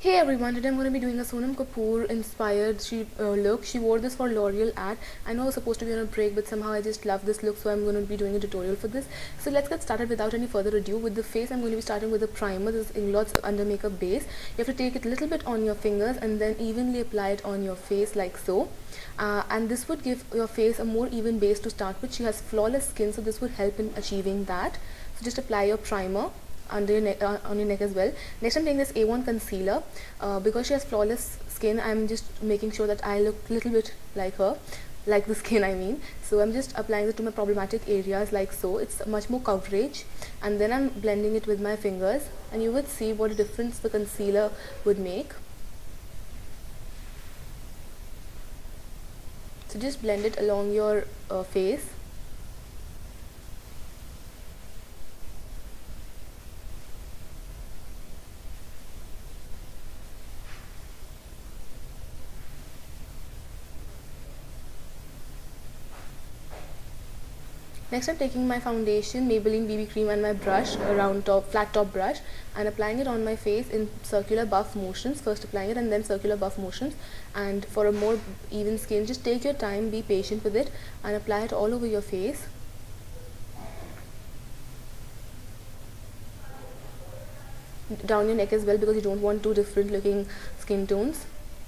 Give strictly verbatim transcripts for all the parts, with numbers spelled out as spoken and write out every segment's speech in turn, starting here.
Hey everyone, today I'm going to be doing a Sonam Kapoor inspired she, uh, look. She wore this for L'Oreal ad. I know I was supposed to be on a break, but somehow I just love this look, so I'm going to be doing a tutorial for this. So let's get started without any further ado. With the face, I'm going to be starting with a primer. This is Inglots Under Makeup Base. You have to take it a little bit on your fingers and then evenly apply it on your face like so. Uh, and this would give your face a more even base to start with. She has flawless skin, so this would help in achieving that. So just apply your primer under your neck, uh, on your neck as well. Next I'm taking this A one concealer. Uh, because she has flawless skin, I'm just making sure that I look a little bit like her, like the skin I mean. So I'm just applying it to my problematic areas like so. It's much more coverage, and then I'm blending it with my fingers, and you would see what a difference the concealer would make. So just blend it along your uh, face. Next I'm taking my foundation, Maybelline B B cream, and my brush, a round top, flat top brush, and applying it on my face in circular buff motions. First applying it and then circular buff motions. And for a more even skin, just take your time, be patient with it, and apply it all over your face. Down your neck as well, because you don't want two different looking skin tones.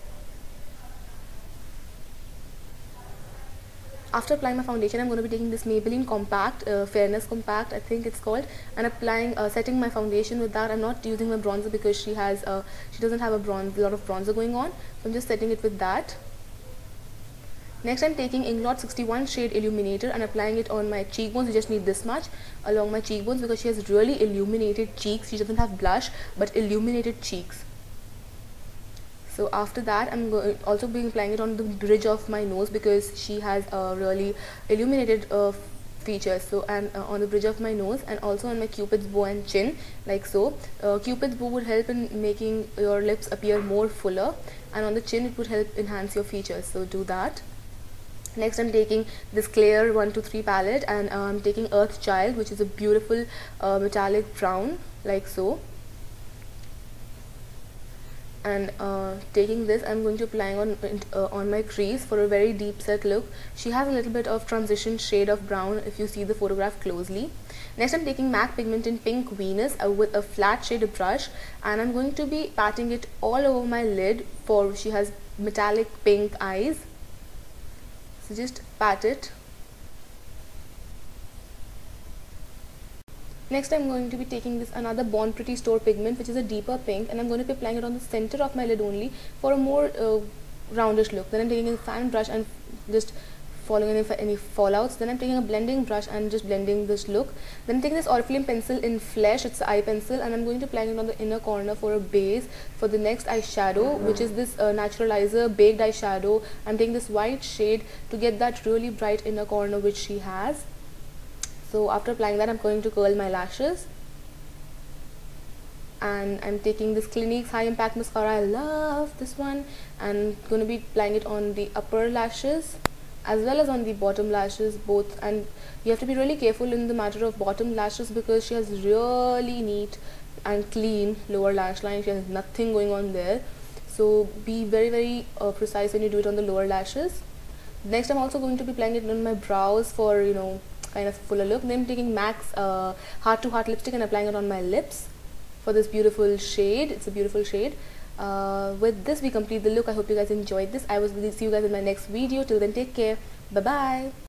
After applying my foundation, I'm going to be taking this Maybelline Compact, uh, Fairness Compact I think it's called, and applying, uh, setting my foundation with that. I'm not using my bronzer because she has, uh, she doesn't have a bronze, a lot of bronzer going on. So I'm just setting it with that. Next I'm taking Inglot sixty-one shade illuminator and applying it on my cheekbones. You just need this much along my cheekbones because she has really illuminated cheeks. She doesn't have blush but illuminated cheeks. So after that, I'm going also being applying it on the bridge of my nose because she has a really illuminated uh, features. So and uh, on the bridge of my nose, and also on my cupid's bow and chin like so. Uh, cupid's bow would help in making your lips appear more fuller, and on the chin it would help enhance your features. So do that. Next I'm taking this Claire one two three palette, and uh, I'm taking Earth Child, which is a beautiful uh, metallic brown like so. And uh, taking this, I'm going to applying on uh, on my crease for a very deep set look. She has a little bit of transition shade of brown if you see the photograph closely. Next I'm taking MAC pigment in Pink Venus uh, with a flat shade brush, and I'm going to be patting it all over my lid, for she has metallic pink eyes. So just pat it. Next I'm going to be taking this another Born Pretty store pigment, which is a deeper pink, and I'm going to be applying it on the center of my lid only for a more uh, roundish look. Then I'm taking a fan brush and just following any, any fallouts. Then I'm taking a blending brush and just blending this look. Then I'm taking this Oriflame pencil in Flesh, it's an eye pencil, and I'm going to apply it on the inner corner for a base for the next eyeshadow, which is this uh, Naturalizer Baked Eyeshadow. I'm taking this white shade to get that really bright inner corner which she has. So after applying that, I'm going to curl my lashes, and I'm taking this Clinique's High Impact Mascara. I love this one, and I'm going to be applying it on the upper lashes as well as on the bottom lashes both. And you have to be really careful in the matter of bottom lashes because she has really neat and clean lower lash line. She has nothing going on there, so be very very uh, precise when you do it on the lower lashes. Next I'm also going to be applying it on my brows for, you know, kind of fuller look. Then I'm taking MAC's uh, Heart to Heart lipstick and applying it on my lips for this beautiful shade. It's a beautiful shade. Uh, with this we complete the look. I hope you guys enjoyed this. I will see you guys in my next video. Till then, take care. Bye bye.